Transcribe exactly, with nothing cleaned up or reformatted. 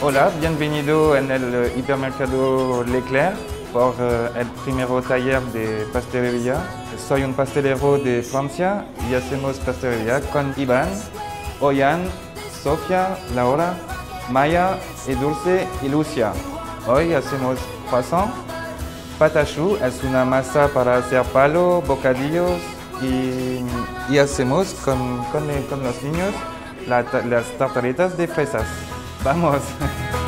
Hola, bienvenido en el eh, hipermercado Leclerc por eh, el primer taller de pastelería. Soy un pastelero de Francia y hacemos pastelería con Iván, Oyan, Sofía, Laura, Maya, y Dulce y Lucia. Hoy hacemos croissant. Patachou es una masa para hacer palo, bocadillos y, y hacemos con, con, con los niños la, las tartaletas de fresas. ¡Vamos!